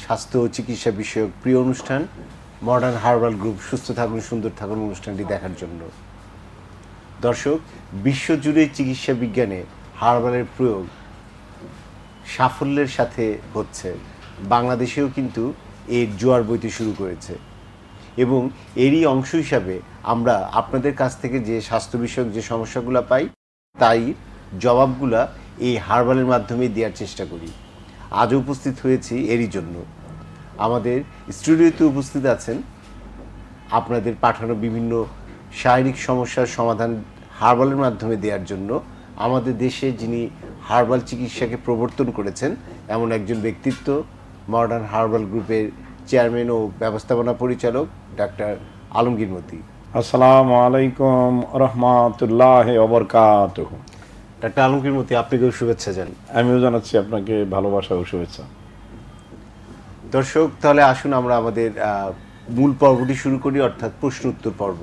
স্বাস্থ্য ও চিকিৎসা বিষয়ক প্রিয় অনুষ্ঠান মডার্ন হার্বাল গ্রুপ সুস্থ থাকুন সুন্দর থাকুন অনুষ্ঠানটি দেখার জন্য। দর্শক, বিশ্বজুড়ে চিকিৎসা বিজ্ঞানে হার্বালের প্রয়োগ সাফল্যের সাথে হচ্ছে, বাংলাদেশেও কিন্তু এর জোয়ার বইতে শুরু করেছে এবং এরই অংশ হিসাবে আমরা আপনাদের কাছ থেকে যে স্বাস্থ্য বিষয়ক যে সমস্যাগুলো পাই তাই জবাবগুলা এই হার্বালের মাধ্যমে দেওয়ার চেষ্টা করি। আজ উপস্থিত হয়েছি এরই জন্য। আমাদের স্টুডিওতে উপস্থিত আছেন আপনাদের পাঠানো বিভিন্ন শারীরিক সমস্যার সমাধান হার্বালের মাধ্যমে দেওয়ার জন্য আমাদের দেশে যিনি হার্বাল চিকিৎসাকে প্রবর্তন করেছেন এমন একজন ব্যক্তিত্ব, মডার্ন হার্বাল গ্রুপের চেয়ারম্যান ও ব্যবস্থাপনা পরিচালক ডাক্তার আলমগীর মতি। আসসালামু আলাইকুম রহমাতুল্লাহি ওয়া বারাকাতুহু। ডাক্তার আলমগীর মতি, আপনাকেও শুভেচ্ছা জানাই। আমিও জানাচ্ছি আপনাকে ভালোবাসা ও শুভেচ্ছা। দর্শক, তাহলে আসুন আমরা আমাদের মূল পর্বটি শুরু করি, অর্থাৎ প্রশ্ন উত্তর পর্ব।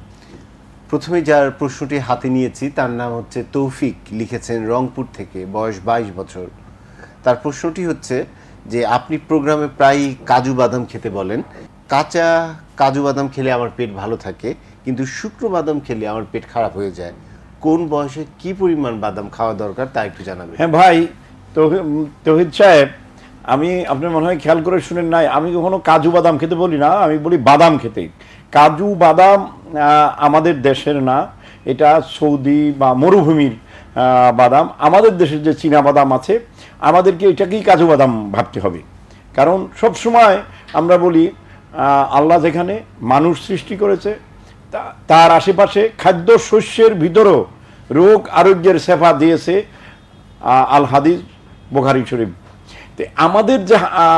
প্রথমে যার প্রশ্নটি হাতে নিয়েছি তার নাম হচ্ছে তৌফিক, লিখেছেন রংপুর থেকে, বয়স 22 বছর। তার প্রশ্নটি হচ্ছে যে আপনি প্রোগ্রামে প্রায় কাজু বাদাম খেতে বলেন। কাঁচা কাজু বাদাম খেলে আমার পেট ভালো থাকে, কিন্তু শুকনো বাদাম খেলে আমার পেট খারাপ হয়ে যায়। কোন বয়সে কি পরিমাণ বাদাম খাওয়া দরকার তা একটু জানাবেন। হ্যাঁ ভাই তৌহিদ সাহেব, আপনি মনে হয় খেয়াল করে শুনেন নাই, আমি কখনো কাজু বাদাম খেতে বলি না, আমি বলি বাদাম খেতে। কাজু বাদাম আমাদের দেশের না, এটা সৌদি বা মরুভূমির বাদাম। আমাদের দেশের যে চীনা বাদাম আছে, আমাদেরকে এটাকেই কাজু বাদাম ভাবতে হবে। কারণ সব সময় আমরা বলি আল্লাহ যেখানে মানুষ সৃষ্টি করেছে তার আশেপাশে খাদ্য শস্যের ভিতরেও রোগ আরোগ্যের সেফা দিয়েছে আল হাদিস বুখারী শরীফ। আমাদের যে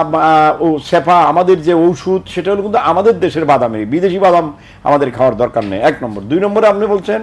সেফা, আমাদের যে ঔষধ, সেটা হলো কিন্তু আমাদের দেশের বাদামের। বিদেশি বাদাম আমাদের খাওয়ার দরকার নেই, 1 নম্বর। 2 নম্বরে আপনি বলছেন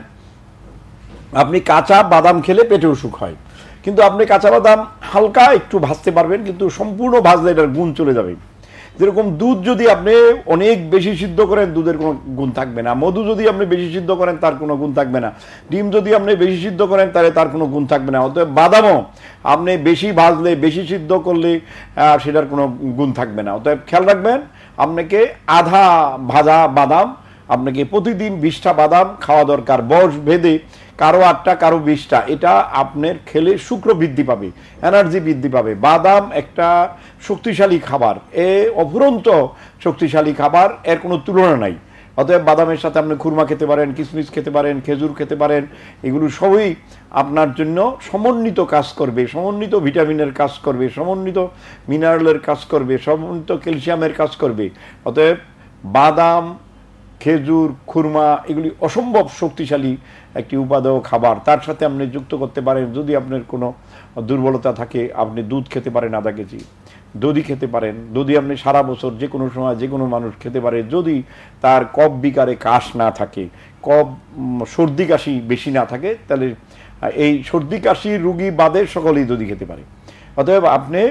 আপনি কাঁচা বাদাম খেলে পেটে অসুখ হয়, কিন্তু আপনি কাঁচা বাদাম হালকা একটু ভাজতে পারবেন, কিন্তু সম্পূর্ণ ভাজলে এটার গুণ চলে যাবে। যেরকম দুধ যদি আপনি অনেক বেশি সিদ্ধ করেন, দুধের কোনো গুণ থাকবে না। মধু যদি আপনি বেশি সিদ্ধ করেন, তার কোনো গুণ থাকবে না। ডিম যদি আপনি বেশি সিদ্ধ করেন, তাহলে তার কোনো গুণ থাকবে না। অতএব বাদামও আপনি বেশি ভাজলে, বেশি সিদ্ধ করলে সেটার কোনো গুণ থাকবে না। অতএব খেয়াল রাখবেন, আপনাকে আধা ভাজা বাদাম, আপনাকে প্রতিদিন 20টা বাদাম খাওয়া দরকার, বয়স ভেদে, কারো 8টা, কারো 20টা। এটা আপনার খেলে শুক্র বৃদ্ধি পাবে, এনার্জি বৃদ্ধি পাবে। বাদাম একটা শক্তিশালী খাবার, অফুরন্ত শক্তিশালী খাবার, এর কোনো তুলনা নাই। অতএব বাদামের সাথে আপনি খুরমা খেতে পারেন, কিশমিশ খেতে পারেন, খেজুর খেতে পারেন। এগুলো সবই আপনার জন্য সমন্বিত কাজ করবে, সমন্বিত ভিটামিনের কাজ করবে, সমন্বিত মিনারেলের কাজ করবে, সমন্বিত ক্যালসিয়ামের কাজ করবে। অতএব বাদাম, খেজুর, খুরমা এগুলি অসম্ভব শক্তিশালী একটি উপাদেয় খাবার। তার সাথে আপনি যুক্ত করতে পারেন, যদি আপনার কোনো দুর্বলতা থাকে, আপনি দুধ খেতে পারেন আধা কেজি, দধি খেতে পারেন। দধি আপনি সারা বছর যে কোনো সময় যে কোনো মানুষ খেতে পারে, যদি তার কফ বিকারে কাশ না থাকে, কফ সর্দি কাশি বেশি না থাকে, তাহলে এই সর্দি কাশি রুগী বাদে সকলেই দধি খেতে পারে। অতএব আপনি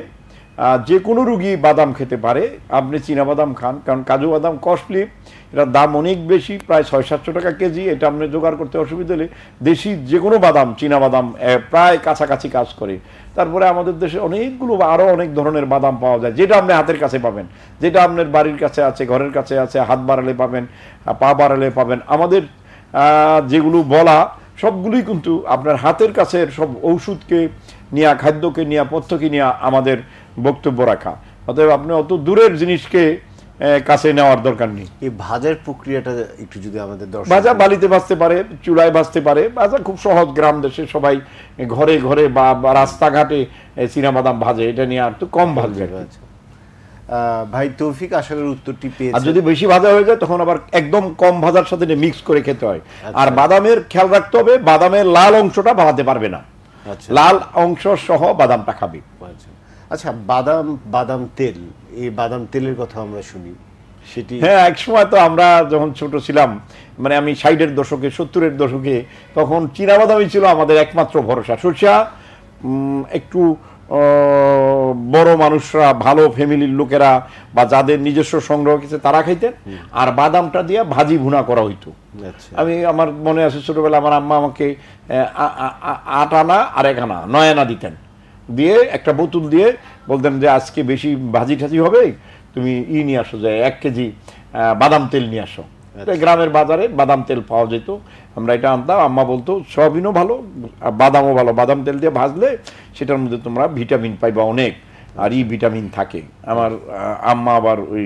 যে কোনো রুগী বাদাম খেতে পারে। আপনি চীনা বাদাম খান, কারণ কাজু বাদাম কস্টলি, এটার দাম অনেক বেশি, প্রায় 600-700 টাকা কেজি। এটা আপনি জোগাড় করতে অসুবিধা হলে দেশি যে কোনো বাদাম, চীনা বাদাম প্রায় কাছাকাছি কাজ করে। তারপরে আমাদের দেশে অনেকগুলো আরও অনেক ধরনের বাদাম পাওয়া যায়, যেটা আপনি হাতের কাছে পাবেন, যেটা আপনার বাড়ির কাছে আছে, ঘরের কাছে আছে, হাত বাড়ালে পাবেন, পা বাড়ালে পাবেন। আমাদের যেগুলো বলা সবগুলোই কিন্তু আপনার হাতের কাছে, সব ঔষধকে নিয়ে, খাদ্যকে নিয়ে, পথ্যকে নিয়ে আমাদের বক্তব্য রাখা। অতএব আপনি অত দূরের জিনিসকে কাছে নেওয়ার দরকার নেই। এই ভাজার প্রক্রিয়াটা একটু যদি আমাদের দর্শক। ভাজা বালিতে ভাজতে পারে, চুলায় ভাজতে পারে। ভাজা খুব সহজ, গ্রাম দেশে সবাই ঘরে ঘরে বা রাস্তাঘাটে চীনা বাদাম ভাজে, এটা নিয়ে আর তো কম ভাজবে। ভাই তৌফিক, আশা করি উত্তরটি পেয়েছেন। আর যদি বেশি ভাজা হয়ে যায়, তখন আবার একদম কম ভাজার সাথে মিক্স করে খেতে হয়। আর বাদামের খেয়াল রাখতে হবে, বাদামের লাল অংশটা ভাজাতে পারবে না, লাল অংশ সহ বাদামটা খাবে। আচ্ছা, বাদাম তেল, এই বাদাম তেলের কথা আমরা শুনি, সেটি হ্যাঁ, এক সময় তো আমরা যখন ছোট ছিলাম, মানে আমি 60-এর দশকে, 70-এর দশকে, তখন চীনা বাদামই ছিল আমাদের একমাত্র ভরসা। সরষা একটু বড় মানুষরা, ভালো ফ্যামিলির লোকেরা বা যাদের নিজস্ব সংগ্রহ আছে তারা খাইতেন, আর বাদামটা দিয়ে ভাজি ভুনা করা হইতো। আমার মনে আছে ছোটবেলা আমার আম্মা আমাকে 8 আনা আর 1 আনা 9 আনা দিতেন, দিয়ে একটা বোতল দিয়ে বলতেন যে আজকে বেশি ভাজি টাজি হবে, তুমি নিয়ে আসো, যায় 1 কেজি বাদাম তেল নিয়ে আসো। গ্রামের বাজারে বাদাম তেল পাওয়া যেত, আমরা এটা আনতাম। আম্মা বলতো সয়াবিনও ভালো, বাদামও ভালো, বাদাম তেল দিয়ে ভাজলে সেটার মধ্যে তোমরা ভিটামিন পাইবা অনেক, আর ভিটামিন থাকে। আমার আম্মা আবার ওই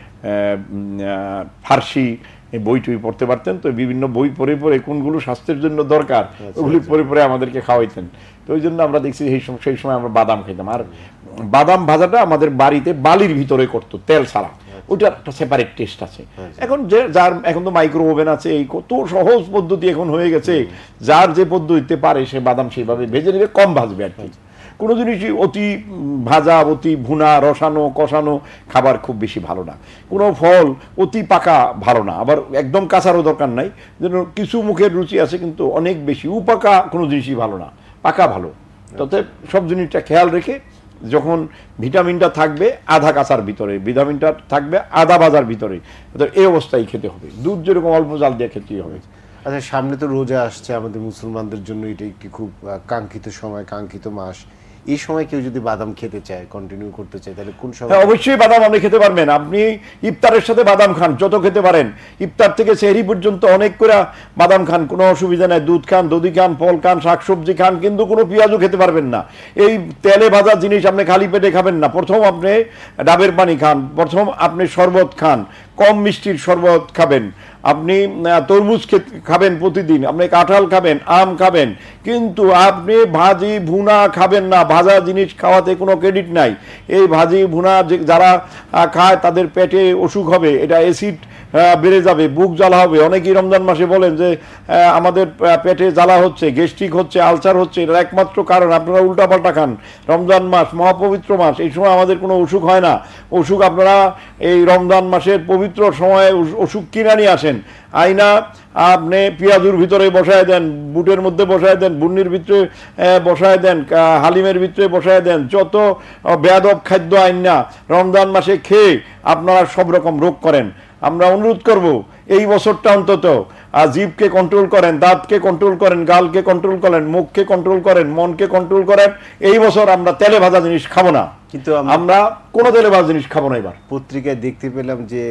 ফার্সি বই টই পড়তে পারতেন, তো বিভিন্ন বই পড়ে পড়ে কোনগুলো স্বাস্থ্যের জন্য দরকার ওগুলি পড়ে পড়ে আমাদেরকে খাওয়াইতেন। তো ওই জন্য আমরা দেখছি সেই সময় আমরা বাদাম খেতাম। আর বাদাম ভাজাটা আমাদের বাড়িতে বালির ভিতরে করতো, তেল ছাড়া, ওইটা একটা সেপারেট টেস্ট আছে। এখন এখন তো মাইক্রো ওভেন আছে, এই কত সহজ পদ্ধতি এখন হয়ে গেছে, যার যে পদ্ধতিতে পারে সে বাদাম সেইভাবে ভেজে নেবে, কম ভাজবে আর কি। কোনো জিনিসই অতি ভাজা, অতি ভুনা, রসানো কষানো খাবার খুব বেশি ভালো না। কোনো ফল অতি পাকা ভালো না, আবার একদম কাঁচারও দরকার নাই। যেন কিছু মুখের রুচি আছে, কিন্তু অনেক বেশি পাকা কোনো জিনিসই ভালো না, পাকা ভালো। তাতে সব জিনিসটা খেয়াল রেখে, যখন ভিটামিনটা থাকবে আধা কাঁচার ভিতরে, ভিটামিনটা থাকবে আধা ভাজার ভিতরে, এই অবস্থায় খেতে হবে। দুধ যেরকম অল্প জাল দিয়ে খেতেই হবে। আচ্ছা, সামনে তো রোজা আসছে, আমাদের মুসলমানদের জন্য এটা একটি খুব কাঙ্ক্ষিত সময়, কাঙ্ক্ষিত মাস। এই সময় কেউ যদি বাদাম খেতে চায়, কন্টিনিউ করতে চায়, তাহলে কোন সময়? অবশ্যই বাদাম আপনি খেতে পারবেন। আপনি ইফতারের সাথে বাদাম খান, যত খেতে পারেন। ইফতার থেকে সেহরি পর্যন্ত অনেক করে বাদাম খান, কোনো অসুবিধা নেই। দুধ খান, দধি খান, ফল খান, শাকসবজি খান, কিন্তু কোনো পেঁয়াজও খেতে পারবেন না। এই তেলে ভাজা জিনিস আপনি খালি পেটে খাবেন না। প্রথম আপনি ডাবের পানি খান, প্রথম আপনি শরবত খান, কম মিষ্টির শরবত খাবেন, আপনি তরমুজ খাবেন প্রতিদিন, আপনি কাঁঠাল খাবেন, আম খাবেন, কিন্তু আপনি ভাজি ভুনা খাবেন না। ভাজা জিনিস খাওয়াতে কোনো ক্রেডিট নাই। এই ভাজি ভুনা যারা খায় তাদের পেটে অসুখ হবে, এটা অ্যাসিড বেড়ে যাবে, বুক জ্বালা হবে। অনেকেই রমজান মাসে বলেন যে আমাদের পেটে জ্বালা হচ্ছে, গ্যাস্ট্রিক হচ্ছে, আলসার হচ্ছে। এটার একমাত্র কারণ আপনারা উল্টাপাল্টা খান। রমজান মাস মহাপবিত্র মাস, এই সময় আমাদের কোনো অসুখ হয় না। অসুখ আপনারা এই রমজান মাসের পবিত্র সময়ে অসুখ কিনে নিয়ে আসেন। আইনা আপনি পেঁয়াজুর ভিতরে বসায় দেন, বুটের মধ্যে বসায় দেন, বুন্নির ভিতরে বসায় দেন, হালিমের ভিতরে বসায় দেন, যত বেয়াদব খাদ্য আইনা রমজান মাসে খেয়ে আপনারা সব রকম রোগ করেন। আমরা অনুরোধ করব এই বছরটা অন্তত জিভকে কন্ট্রোল করেন, দাঁতকে কন্ট্রোল করেন, গালকে কন্ট্রোল করেন, মুখকে কন্ট্রোল করেন, মনকে কন্ট্রোল করেন। এই বছর আমরা তেলে ভাজা জিনিস খাবো না, কিন্তু আমরা কোনো তেলে ভাজা জিনিস খাবো না। এবার পত্রিকায় দেখতে পেলাম যে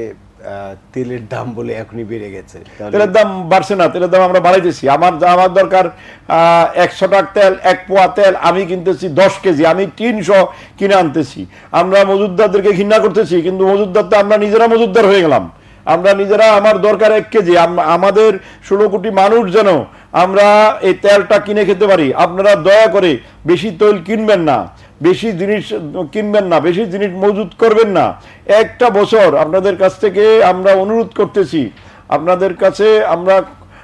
তেলের দাম বলে এখনই বেড়ে গেছে। তেলের দাম বাড়ছে না, তেলের দাম আমরা বাড়াইতেছি। আমার দরকার 100 টাকা তেল, 1 পোয়া তেল আমি কিনতেছি 10 কেজি, আমি 300 কিনে আনতেছি। আমরা মজুদদারদেরকে ঘৃণা করতেছি, কিন্তু মজুদদার তো আমরা নিজেরা মজুদদার হয়ে গেলাম। আমরা নিজেরা, আমার দরকার 1 কেজি, আমাদের 16 কোটি মানুষ যেন আমরা এই তেলটা কিনে খেতে পারি। আপনারা দয়া করে বেশি তেল কিনবেন না, বেশি জিনিস কিনবেন না, বেশি জিনিস মজুদ করবেন না। একটা বছর আপনাদের কাছ থেকে আমরা অনুরোধ করতেছি, আপনাদের কাছে আমরা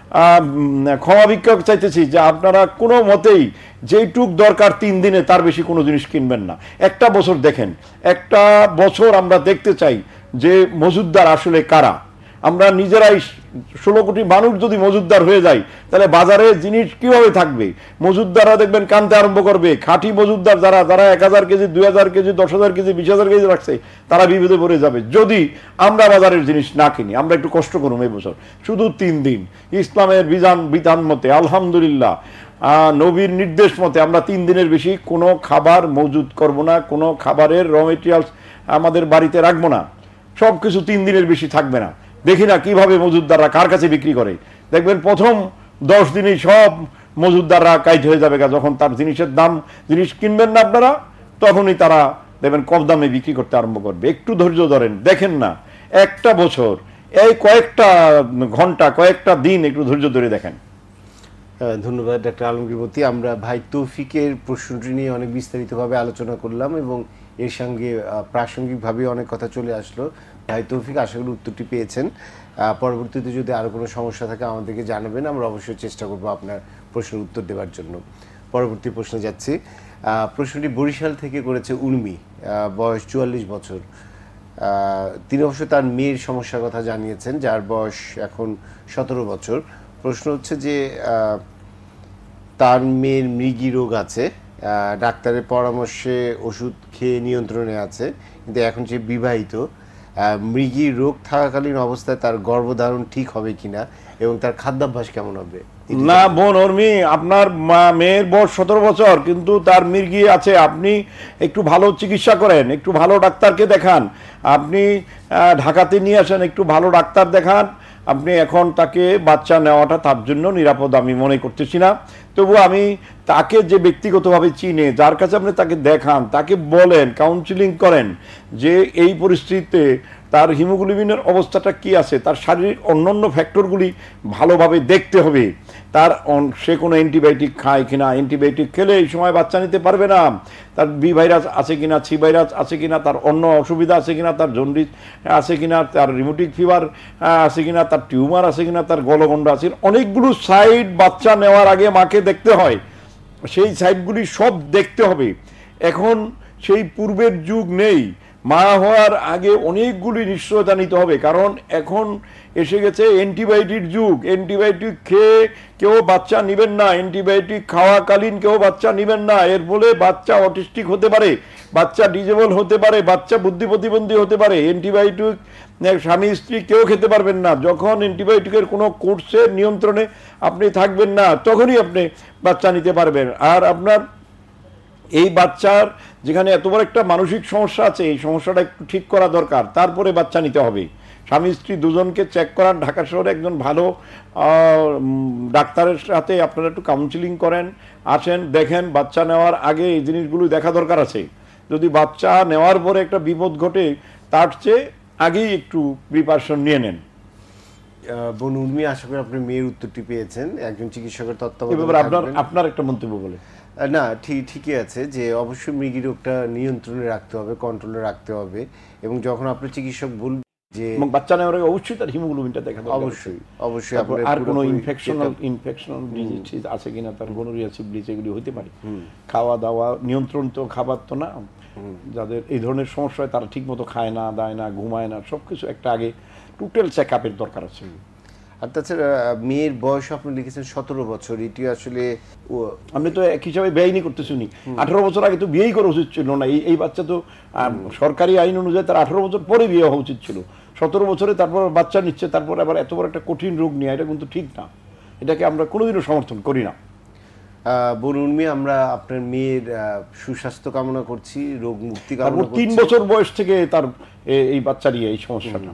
ক্ষমা ভিক্ষা চাইতেছি যে আপনারা কোনো মতেই যেইটুক দরকার 3 দিনে তার বেশি কোনো জিনিস কিনবেন না। একটা বছর দেখেন, একটা বছর আমরা দেখতে চাই যে মজুদদার আসলে কারা। আমরা নিজেরাই 16 কোটি মানুষ যদি মজুদদার হয়ে যায়, তাহলে বাজারে জিনিস কিভাবে থাকবে? মজুদদাররা দেখবেন কানতে আরম্ভ করবে। খাঁটি মজুদদার যারা 1000 কেজি, 2000 কেজি, 10,000 কেজি, 20,000 কেজি রাখছে, তারা বিপদে পড়ে যাবে যদি আমরা বাজারের জিনিস না কিনি। আমরা একটু কষ্ট করুন এই বছর, শুধু 3 দিন ইসলামের বিধান মতে, আলহামদুলিল্লাহ নবীর নির্দেশ মতে আমরা 3 দিনের বেশি কোনো খাবার মজুদ করব না, কোনো খাবারের র মেটেরিয়ালস আমাদের বাড়িতে রাখবো না। সব কিছু 3 দিনের বেশি থাকবে না। দেখি না কিভাবে মজুদদাররা কার কাছে বিক্রি করে। দেখবেন প্রথম 10 দিনই সব মজুদদাররা কাইট হয়ে যাবে। যখন তার জিনিসের দাম, জিনিস কিনবেন না আপনারা, তখনই তারা দেখবেন কম দামে বিক্রি করতে আরম্ভ করবে। একটু ধৈর্য ধরেন, দেখেন না একটা বছর, এই কয়েকটা ঘন্টা, কয়েকটা দিন একটু ধৈর্য ধরে দেখেন। ধন্যবাদ ডাক্তার আলমগীর। আমরা ভাই তৌফিকের প্রশ্নটি নিয়ে অনেক বিস্তারিতভাবে আলোচনা করলাম এবং এর সঙ্গে প্রাসঙ্গিকভাবে অনেক কথা চলে আসলো। ভাই তৌফিক আশা করি উত্তরটি পেয়েছেন। পরবর্তীতে যদি আরও কোনো সমস্যা থাকে আমাদেরকে জানাবেন, আমরা অবশ্যই চেষ্টা করব আপনার প্রশ্নের উত্তর দেওয়ার জন্য। পরবর্তী প্রশ্নে যাচ্ছি। প্রশ্নটি বরিশাল থেকে করেছে উর্মি, বয়স 44 বছর। তিনি অবশ্য তার মেয়ের সমস্যার কথা জানিয়েছেন, যার বয়স এখন 17 বছর। প্রশ্ন হচ্ছে যে তার মেয়ের মৃগী রোগ আছে, ডাক্তারের পরামর্শে ওষুধ খেয়ে নিয়ন্ত্রণে আছে, কিন্তু এখন সে বিবাহিত। মৃগী রোগ থাকাকালীন অবস্থায় তার গর্ভধারণ ঠিক হবে কিনা এবং তার খাদ্যাভ্যাস কেমন হবে? না বোন উর্মি, আপনার মেয়ের বয়স 17 বছর, কিন্তু তার মির্গি আছে। আপনি একটু ভালো চিকিৎসা করেন, একটু ভালো ডাক্তারকে দেখান, আপনি ঢাকাতে নিয়ে আসেন, একটু ভালো ডাক্তার দেখান। আপনি এখন তাকে বাচ্চা নেওয়াটা তার জন্য নিরাপদ আমি মনে করতেছি না। তবু আমি তাকে যে ব্যক্তিগতভাবে চিনে, যার কাছে আপনি তাকে দেখান, তাকে বলেন, কাউন্সিলিং করেন যে এই পরিস্থিতিতে তার হিমোগ্লোবিনের অবস্থাটা কি আছে, তার শারীরিক অন্যান্য ফ্যাক্টরগুলি ভালোভাবে দেখতে হবে। তার সে কোনো অ্যান্টিবায়োটিক খায় কিনা, অ্যান্টিবায়োটিক খেলে এই সময় বাচ্চা নিতে পারবে না, তার বি ভাইরাস আছে কিনা, সি ভাইরাস আছে কিনা, তার অন্য অসুবিধা আছে কিনা, তার জন্ডিস আছে কিনা, তার রিমোটিক ফিভার আছে কিনা, তার টিউমার আছে কিনা, তার গলগণ্ড আছে, অনেকগুলো সাইড বাচ্চা নেওয়ার আগে মাকে দেখতে হয়। সেই সাইডগুলি সব দেখতে হবে। এখন সেই পূর্বের যুগ নেই। মা হওয়ার আগে অনেকগুলি নিশ্চয়তা নিতে হবে, কারণ এখন এসে গেছে অ্যান্টিবায়োটিক যুগ। অ্যান্টিবায়োটিক খেয়ে কেউ বাচ্চা নেবেন না, অ্যান্টিবায়োটিক খাওয়াকালীন কেউ বাচ্চা নেবেন না। এর ফলে বাচ্চা অটিস্টিক হতে পারে, বাচ্চা ডিজেবল হতে পারে, বাচ্চা বুদ্ধি প্রতিবন্ধী হতে পারে। অ্যান্টিবায়োটিক স্বামী স্ত্রী কেউ খেতে পারবেন না। যখন অ্যান্টিবায়োটিকের কোনো কোর্সের নিয়ন্ত্রণে আপনি থাকবেন না, তখনই আপনি বাচ্চা নিতে পারবেন। আর আপনার এই বাচ্চার যেখানে এত বড় একটা মানসিক সমস্যা আছে, এই সমস্যাটা একটু ঠিক করা দরকার, তারপরে বাচ্চা নিতে হবে। স্বামী স্ত্রী দুজনকে চেক করান, ঢাকা শহরে একজন ভালো ডাক্তারের সাথে আপনারা একটু কাউন্সিলিং করেন, আসেন, দেখেন। বাচ্চা নেওয়ার আগে এই জিনিসগুলো দেখা দরকার আছে। যদি বাচ্চা নেওয়ার পরে একটা বিপদ ঘটে, তার চেয়ে আগেই একটু প্রিপারেশন নিয়ে নেন। বোন উর্মি, আশা করি আপনি মেয়ের উত্তরটি পেয়েছেন। একজন চিকিৎসকের তত্ত্বাবধানে আপনার একটা মন্তব্য বলে। না, ঠিকই আছে যে অবশ্যই মৃগী রোগটা নিয়ন্ত্রণে রাখতে হবে, কন্ট্রোলে রাখতে হবে। এবং যখন আপনার চিকিৎসক বলবে যে বাচ্চা নেওয়ার আগে অবশ্যই তার হিমোগ্লোবিনটা দেখা দরকার। অবশ্যই আর কোনো ইনফেকশনাল ডিজিজ আছে কিনা, তার গনোরিয়া, সিফিলিস এগুলি হতে পারে। খাওয়া দাওয়া নিয়ন্ত্রণ তো খাবার তো না, যাদের এই ধরনের সমস্যা হয় তারা ঠিক মতো খায় না, দায় না, ঘুমায় না, সবকিছু একটা আগে টোটাল চেক আপের দরকার আছে। আর তাছাড়া মেয়ের বয়স আপনি লিখেছেন 17 বছর, এটি আসলে আপনি তো এক হিসাবে বেআইনি করতেছি। 18 বছর আগে তো বিয়েই করা উচিত ছিল না। এই বাচ্চা তো সরকারি আইন অনুযায়ী তার 18 বছর পরে বিয়ে হওয়া উচিত ছিল। 17 বছরে তারপর বাচ্চা নিচ্ছে, তারপর আবার এত বড় একটা কঠিন রোগ নিয়ে, এটা কিন্তু ঠিক না। এটাকে আমরা কোনোদিনও সমর্থন করি না। বলুন মি, আমরা আপনার মেয়ের সুস্বাস্থ্য কামনা করছি, রোগ মুক্তি কামনা করছি। 3 বছর বয়স থেকে তার এই বাচ্চা নিয়ে এই সমস্যাটা,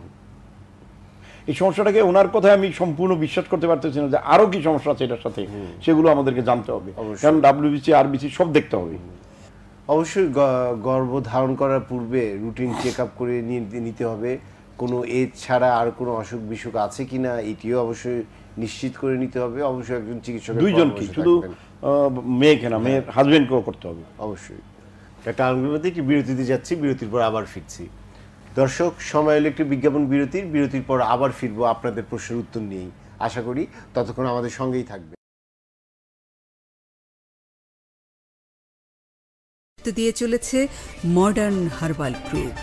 এই সমস্যাটাকে ওনার কথায় আমি সম্পূর্ণ বিশ্বাস করতে পারতেছি না যে আরো কি সমস্যা আছে এটার সাথে, সেগুলো আমাদেরকে জানতে হবে। কারণ WBC RBC সব দেখতে হবে। অবশ্যই গর্ভ ধারণ করার পূর্বে রুটিন চেক আপ করে নিতে হবে। কোনো এজ ছাড়া আর কোনো অসুখ বিসুখ আছে কিনা এটিও অবশ্যই নিশ্চিত করে নিতে হবে। অবশ্যই একজন চিকিৎসক, দুইজন কি, শুধু মেয়েকে না, মেয়ের হাজবেন্ডকেও করতে হবে। অবশ্যই। একটা মধ্যে একটি বিরতিতে যাচ্ছি, বিরতির পর আবার ফিরছি। দর্শক, সময় হলো একটি বিজ্ঞাপন বিরতির পর আবার ফিরবো আপনাদের প্রশ্নের উত্তর নিয়েই। আশা করি ততক্ষণ আমাদের সঙ্গেই থাকবে। দিয়ে চলেছে মডার্ন হার্বাল গ্রুপ।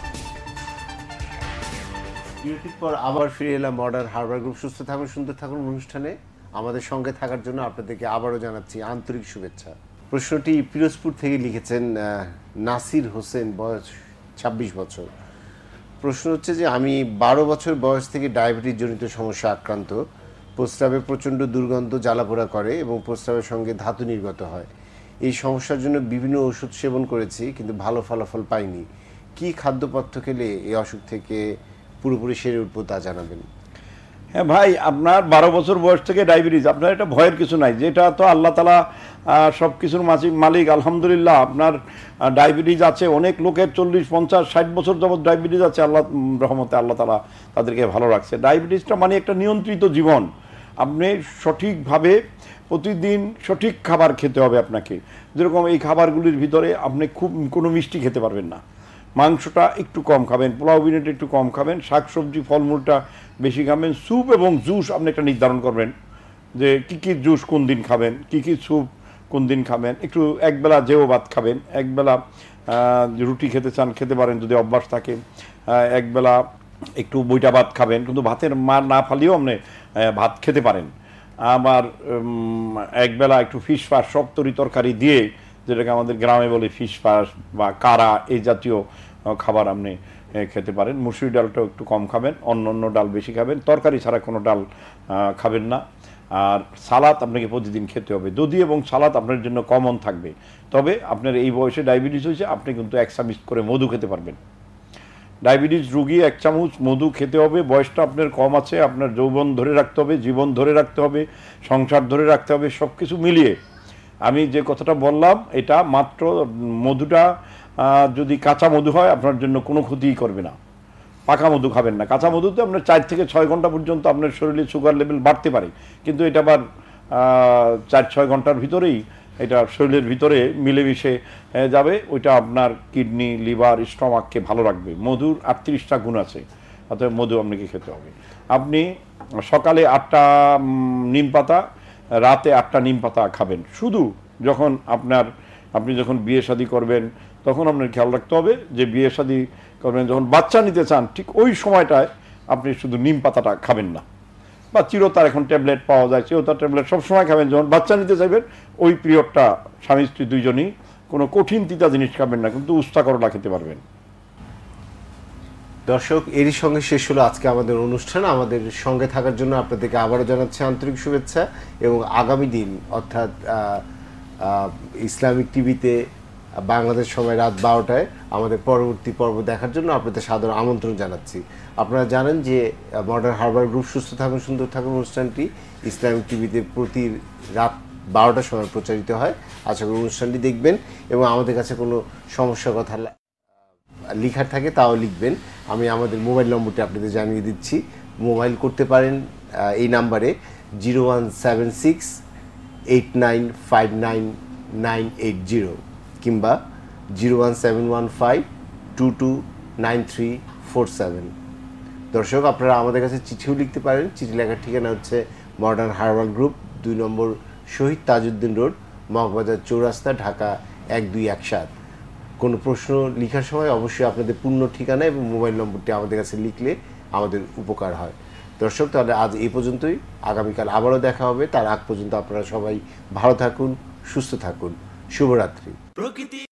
বিরতির পর আবার ফিরে এলাম মডার্ন হার্বাল গ্রুপ সুস্থ থাকুন সুন্দর থাকুন অনুষ্ঠানে। আমাদের সঙ্গে থাকার জন্য আপনাদেরকে আবারও জানাচ্ছি আন্তরিক শুভেচ্ছা। প্রশ্নটি পিরোজপুর থেকে লিখেছেন নাসির হোসেন, বয়স 26 বছর। প্রশ্ন হচ্ছে যে আমি 12 বছর বয়স থেকে ডায়াবেটিস জনিত সমস্যা আক্রান্ত। প্রস্রাবে প্রচণ্ড দুর্গন্ধ, জ্বালাপোড়া করে এবং প্রস্রাবের সঙ্গে ধাতু নির্গত হয়। এই সমস্যার জন্য বিভিন্ন ওষুধ সেবন করেছি, কিন্তু ভালো ফলাফল পাইনি। কি খাদ্যপথ্য খেলে এই অসুখ থেকে পুরোপুরি সেরে উঠবো তা জানাবেন। হ্যাঁ ভাই, আপনার 12 বছর বয়স থেকে ডায়াবেটিস, আপনার এটা ভয়ের কিছু নাই। যেটা তো আল্লাহ তাআলা সব কিছুর মালিক, আলহামদুলিল্লাহ। আপনার ডায়াবেটিস আছে, অনেক লোকের 40, 50, 60 বছর যাবৎ ডায়াবেটিস আছে। আল্লাহ রহমতে আল্লাহ তাআলা তাদেরকে ভালো রাখছে। ডায়াবেটিসটা মানে একটা নিয়ন্ত্রিত জীবন। আপনি সঠিকভাবে প্রতিদিন সঠিক খাবার খেতে হবে আপনাকে। যেরকম এই খাবারগুলির ভিতরে আপনি খুব কোনো মিষ্টি খেতে পারবেন না, মাংসটা একটু কম খাবেন, পোলাও বিনেটা একটু কম খাবেন, শাকসবজি ফলমূলটা বেশি খাবেন, স্যুপ এবং জুস আপনি একটা নির্ধারণ করবেন যে কী কী জুস কোন দিন খাবেন, কী কী স্যুপ কোন দিন খাবেন। একটু একবেলা জেও ভাত খাবেন, একবেলা রুটি খেতে চান খেতে পারেন যদি অভ্যাস থাকে, একবেলা একটু বইটা ভাত খাবেন, কিন্তু ভাতের মার না ফালিয়েও আপনি ভাত খেতে পারেন। আবার একবেলা একটু ফিশ ফাস, সব তরকারি দিয়ে, যেটাকে আমাদের গ্রামে বলে ফিশ ফাস বা কারা, এই জাতীয় খাবার আপনি খেতে পারেন। মুসুরি ডালটাও একটু কম খাবেন, অন্য ডাল বেশি খাবেন, তরকারি ছাড়া কোনো ডাল খাবেন না। আর সালাদ আপনাকে প্রতিদিন খেতে হবে। দধি এবং সালাদ আপনার জন্য কমন থাকবে। তবে আপনার এই বয়সে ডায়াবেটিস হয়েছে, আপনি কিন্তু 1 চামচ করে মধু খেতে পারবেন। ডায়াবেটিস রোগী 1 চামচ মধু খেতে হবে। বয়সটা আপনার কম আছে, আপনার যৌবন ধরে রাখতে হবে, জীবন ধরে রাখতে হবে, সংসার ধরে রাখতে হবে, সব কিছু মিলিয়ে আমি যে কথাটা বললাম এটা মাত্র মধুটা যদি কাঁচা মধু হয় আপনার জন্য কোনো ক্ষতিই করবে না। পাকা মধু খাবেন না। কাঁচা মধুতে আপনার 4 থেকে 6 ঘন্টা পর্যন্ত আপনার শরীরে সুগার লেভেল বাড়তে পারে, কিন্তু এটা আবার 4-6 ঘন্টার ভিতরেই এটা শরীরের ভিতরে মিলেমিশে যাবে। ওইটা আপনার কিডনি, লিভার, স্টমাককে ভালো রাখবে। মধুর 38টা গুণ আছে, অতএব মধু আপনাকে খেতে হবে। আপনি সকালে 8টা নিম পাতা, রাতে 8টা নিম পাতা খাবেন। শুধু যখন আপনি যখন বিয়ে শাদী করবেন তখন আপনার খেয়াল রাখতে হবে যে বিয়ে শাদী করবেন যখন বাচ্চা নিতে চান ঠিক ওই সময়টায় আপনি শুধু নিম পাতাটা খাবেন না। বা চিরতার এখন ট্যাবলেট পাওয়া যায়, চিরতার ট্যাবলেট সবসময় খাবেন। যখন বাচ্চা নিতে চাইবেন ওই পিরিয়ডটা স্বামী স্ত্রী দুইজনই কোনো কঠিন তিতা জিনিস খাবেন না, কিন্তু উস্তা করলা খেতে পারবেন। দর্শক, এরই সঙ্গে শেষ হলো আজকে আমাদের অনুষ্ঠান। আমাদের সঙ্গে থাকার জন্য আপনাদেরকে আবারও জানাচ্ছি আন্তরিক শুভেচ্ছা, এবং আগামী দিন অর্থাৎ ইসলামিক টিভিতে বাংলাদেশ সময় রাত 12টায় আমাদের পরবর্তী পর্ব দেখার জন্য আপনাদের সাদর আমন্ত্রণ জানাচ্ছি। আপনারা জানেন যে মডার্ন হারবাল গ্রুপ সুস্থ থাকুন সুন্দর থাকুন অনুষ্ঠানটি ইসলামিক টিভিতে প্রতি রাত 12টার সময় প্রচারিত হয়। আশা করি অনুষ্ঠানটি দেখবেন, এবং আমাদের কাছে কোনো সমস্যার কথা লিখার থাকে তাও লিখবেন। আমি আমাদের মোবাইল নম্বরটি আপনাদের জানিয়ে দিচ্ছি। মোবাইল করতে পারেন এই নাম্বারে 01768959980 কিংবা 01715229347। দর্শক, আপনারা আমাদের কাছে চিঠিও লিখতে পারেন। চিঠি লেখার ঠিকানা হচ্ছে মডার্ন হারবাল গ্রুপ, 2 নম্বর শহীদ তাজউদ্দিন রোড, মগবাজার চৌরাস্তা, ঢাকা 1217। কোনো প্রশ্ন লেখার সময় অবশ্যই আপনাদের পূর্ণ ঠিকানা এবং মোবাইল নম্বরটি আমাদের কাছে লিখলে আমাদের উপকার হয়। দর্শক, তাহলে আজ এই পর্যন্তই। আগামীকাল আবারও দেখা হবে। তার আগ পর্যন্ত আপনারা সবাই ভালো থাকুন, সুস্থ থাকুন। শুভরাত্রি।